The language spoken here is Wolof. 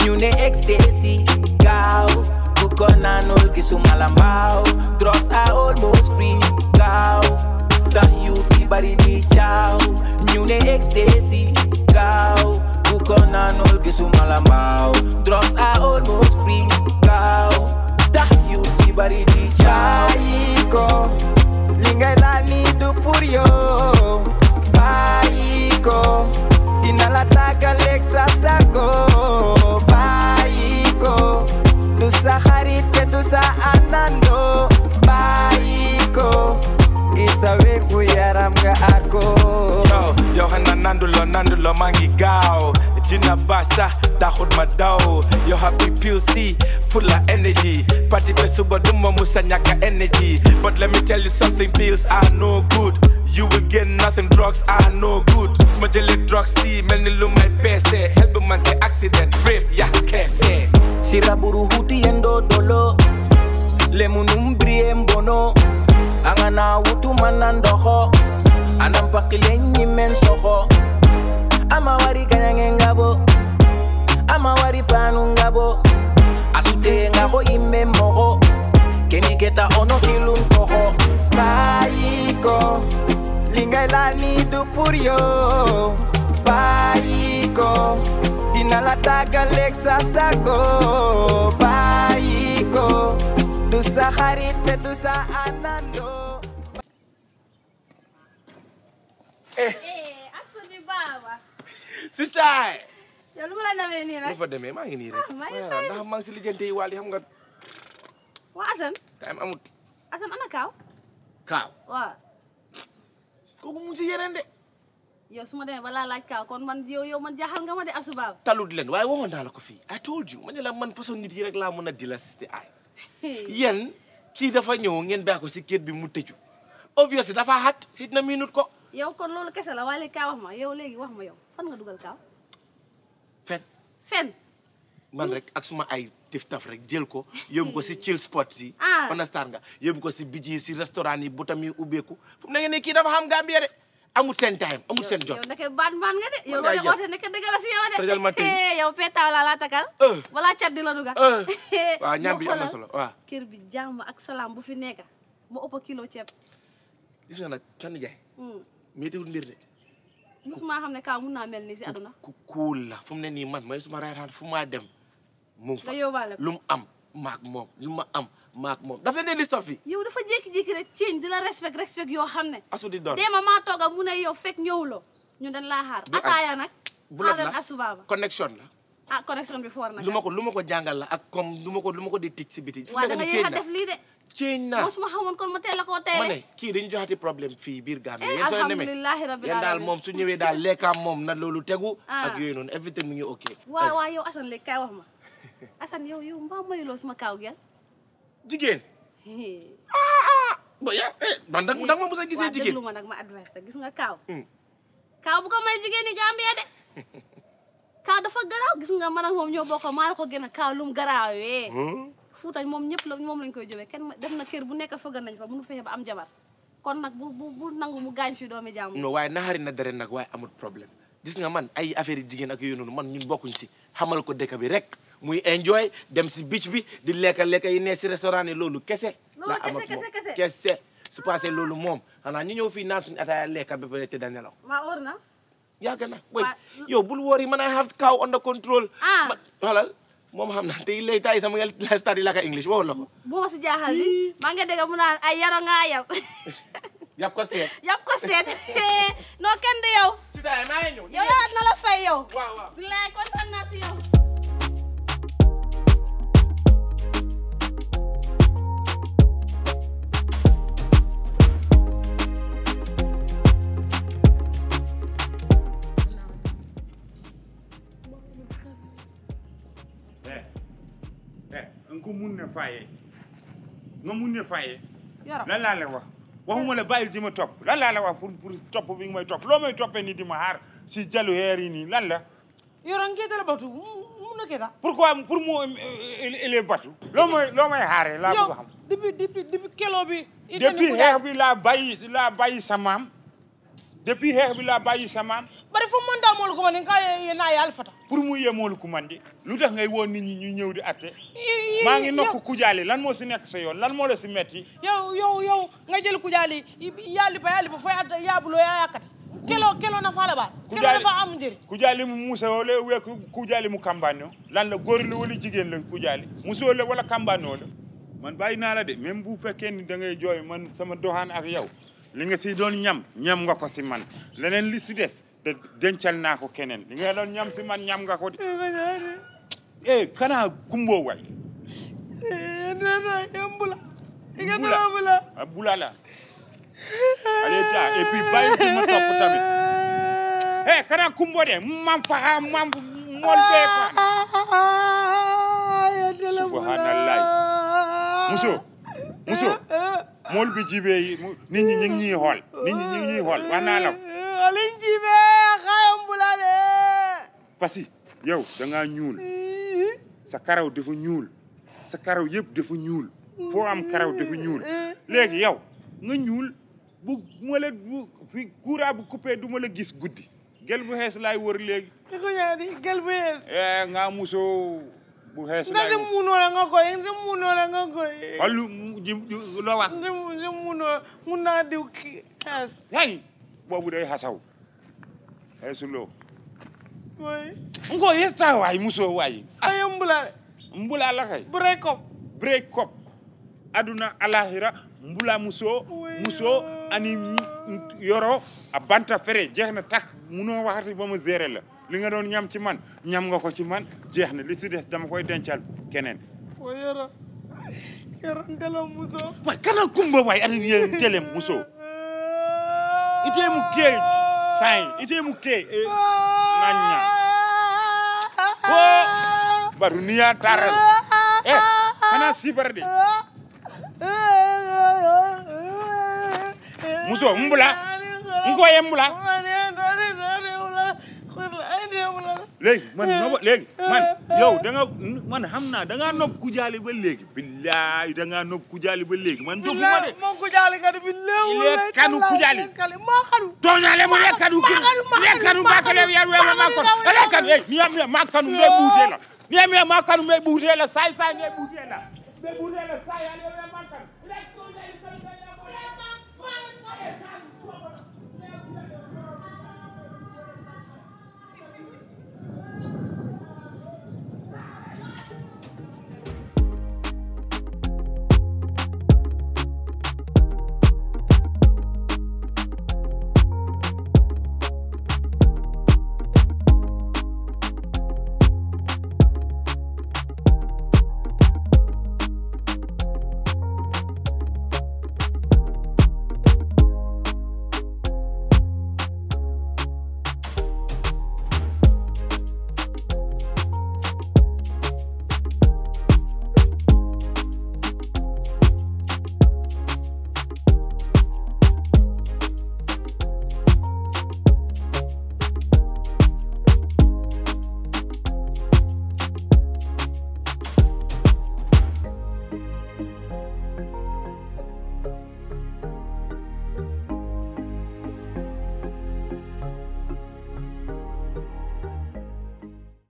ñu ne ecstasy gaaw bu ko naanul gisuma la mbaaw drugs are almost free gaaw tax youth si bari di caaw ñu ne ecstasy gaaw bu ko naanul gisuma la mbaaw drugs are almost free gaaw tax youth si bari di caaw bàyyi ko li ngay laal ni du pour yow bàyyi ko dina la tàggaleeg sa sago bàyyi ko du sa xarit te du sa àndandoo bàyyi ko gisa wér gu yaram nga ako yow xanaa nandulo maa ngi gaaw jina basa taxut ma daw yow happy PUC full of energy party be suba duma musa ñàkk energy but let me tell you something, pills are no good, you will get nothing, drugs are no good. Suma jëlee drugs si mel ni lu may peese help bu man te accident rape ya keese siraburu huti yendo dolo lemunum brie mbono angana wutu manandoho anampakile nyimen soho ama wari kanyange ngabo ama wari fanu ngabo asute ngaho ime moho keniketa ono kilun koho bayiko lingay lani du pour yo bayiko dina la tàggaleeg sa sago bayiko du sa xarit te du sa àndandoo Asuni baba. sister Yow lu ma la namee nii nag. lu fa demee maa ngi nii rek maa ngi fay. ndax maa ngi si lijjante yi wàll yi xam nga Waa Assane. time amut Assane ana Kaaw. kaaw Waaw. kooku mu ngi si yeneen de Yow su ma demee ba laa laaj Kaaw kon man yow man jaaxal nga ma de Asu baba. talut leen waaye waxoon naa la ko fii I told you ma ne la man façon nit yi rek laa mën a di la sister ay yéen kii dafa ñëw ngeen bàyyi ko si kër bi mu tëju obviously dafa xat hit na minute ko Yow kon loolu kese la waaye léegi Kaaw wax ma yow léegi wax ma yow fan nga dugal Kaaw. fen Fen. man rek ak suma ay tif-taf rek jël ko yóbbu ko si chill spot si Ah. understand nga yóbbu ko si biji si restaurant yi butam yi ubbeeku fu mu ne ngeen ne kii dafa xam Gambia de amut seen time amut seen jot Yow ndeke baan nga de. Yow ngay loolu jot. oote ndeke dëgg la si yow de. Tëjal ma tëj. Yow petaaw laa takal. Balaa cat di la dugal. waaw ñam bi Yow am na xoolal, solo waaw kër bi jàmm ak salaam bu fi nekk mu ëpp kilo ceeb. gis nga nag sa nijaay météwul mbir de musuma xam ne Kaaw mun naa mel nii si aduna. ku cool la fu mu ne nii man mooy suma right hand fu maa dem mu ngi fa nga yóbbaale ko. lu mu am maak moom lu ma am maak moom dafa ne list of fi yow dafa jékki-jékki rek ceeñ di la respect yoo xam ne. asu di doon déema maa tooga mu ne yow fekk ñëwuloo ñu den laa xaar. Du añ. ataaya nag. bulat xaaral la Asu Baba. connexion la ah connexion bi foor na. lu ma ko jàngal la ak comme lu ma ko di tic si biti waaw da nga yéex a def lii de. ceeñ na moom su ma xamoon kon ma teel a koo tey ma ne kii dañu joxati problème fii biir Gambie Eh, yéen soo demee alhamdulillahi rabbil yéen daal alamin. moom su ñëwee daal lekkaam moom na loolu tegu Ah. ak yooyu noonu everything mu ngi ok waaw yow Assane léegi kay wax ma. Assane yow mbaa mayuloo suma Kaaw gel. jigéen ba ya man da nga ma mos a gisee waaw jigéen déglu ma nag ma advice la gis nga Kaaw. Kaaw bu ko may jigéen ñi Gambia de. Kaaw dafa garaaw gis nga man ak moom ñoo bokk maa la ko gën a Kaaw lu mu garaawee. Fuuta moom ñëpp moom lañ koy jógee kenn dem na kër bu nekk fëgg nañ fa mënu fexe ba am jabar kon nag bu nangu mu gaañ fi doomi jàmm. non waaye naxari na dere nag waaye amul problème gis nga man ay affaire yi jigéen ak yooyu noonu man ñun bokkuñ si xamal ko dëkk bi rek muy enjoy dem si beach bi di lekka yi ne si restaurant yi loolu kese la am ak moom kese su passé loolu moom xanaa ñu ñëw fii naan suñu ataaya lekka ba pare te da nelaw maa óor na. yàgg na boy yow bul worry man I have cow under control xalal moom xam naa tey lay tay sama la start laka English waxul la ko bu ma si jaaxal ni maa ngi dégg mu naan ay yaro ngaa yow yàpp ko seet yàpp ko seet noo kenn du yow si tay maa ngi ñëw yow yaa na la fay yow waaw bilaay kontaan naa si yow nga mun ne fayee nga mun ne fayee Yoro lan laa la wax waxuma la bàyyil di ma topp lan laa la wax pour topp bi nga may topp loo may toppee nii di ma xaar si jalu heer yi nii lan la Yoro ngeta la batu mu na keta pourquoi pour mu ele batu loo may xaaree laa bëgg a xam depuis kelo bi depuis xeex bi laa bàyyi sa maam depuis xeex bi laa bàyyi sa maam bari fo manda moolu ko mani ka ye na ye alfata pour mu yemoolu ku mandi lu tax ngay woon nit ñi ñu ñëw di atte maa ngi nokk Kujaali lan moo si nekk sa yoon lan moo la si metti yow nga jël Kujaali yalli pa fo yaabulo ya yakati kelo na fala ba kelo na fa am njëriñ Kujaali mu musa wala we Kujaali mu kambaano lan la góor la wala jigéen la Kujaali musoo la wala kambaano la man bàyyi naa la de même bu fekkee ni da ngay jooy man sama doxaan ak yow li nga si doon ñam nga ko si man leneen li si des te dencal naa ko keneen li nga doon ñam si man ñam nga ko de kana kumbo way bula la allez ta et puis bàyyi ci ma topp tamit kana kumbo de mam faxa mam mol be ko subhanallah muso mool bi jibee yi nit ñi ñu ngi ñuy xool wax naa la ko liñ jibee xayam bulale parce que yow da ngaa ñuul sa karaw dafa ñuul sa karaw yëpp dafa ñuul foo am karaw dafa ñuul léegi yow nga ñuul bu ma la fi courant bu coupé du ma la gis guddi gel bu xees laay wër léegi ko ñaadi gel bu xees nga musoo bu xees nga si munoo nga koy wallu loo wax mun naa diw ki xees hay boobu day xasaw xeesuloo way ngo yetta waay musoo waay ay mbula la kay break up aduna alahira mbula musoo ani yoro a banta fere jeex na takk munoo waxati ba ma gérer la li nga doon ñam ci man ñam nga ko ci man jeex na li si des dama koy dencal keneen o yoro ndelem musoo waay kana kumba waay ani ye ndelem musoo ite mu kee sain ite mu kee nañña baru niya taral kana sifara de muso mbula ngoye mbula léegi man yow da nga man xam naa da ngaa nopp Kujaali ba léegi billaay da ngaa nopp Kujaali ba léegi man dofuma de mo Kujaali kadi billaay ile kanu Kujaali ma xadu toñale mo le kanu ba ko le ya we ma ko le kanu ni ma kanu me buute la ni ma kanu me buute la say me buute la say ale we ma